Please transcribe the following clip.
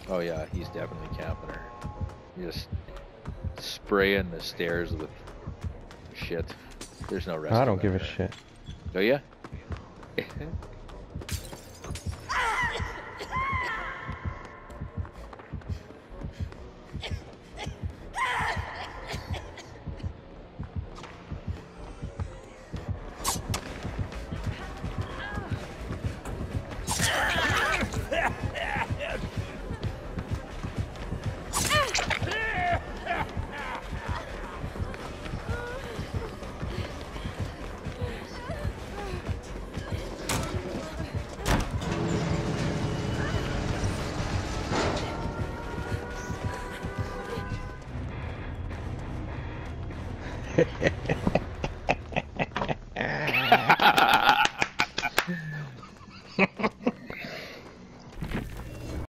Oh yeah, he's definitely camping her. Just spraying the stairs with shit. There's no rest I of don't give a that. shit. Oh yeah?